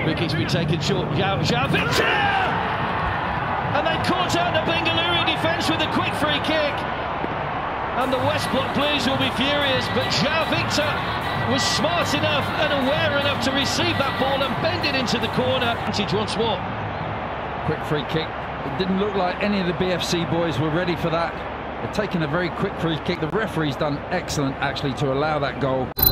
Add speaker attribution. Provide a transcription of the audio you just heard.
Speaker 1: Free kick's been taken short. Joao Victor! And they caught out the Bengaluru defence with a quick free kick. And the West Block Blues will be furious, but Joao Victor was smart enough and aware enough to receive that ball and bend it into the corner. Once more.
Speaker 2: Quick free kick. It didn't look like any of the BFC boys were ready for that. They're taking a very quick free kick. The referee's done excellent actually to allow that goal.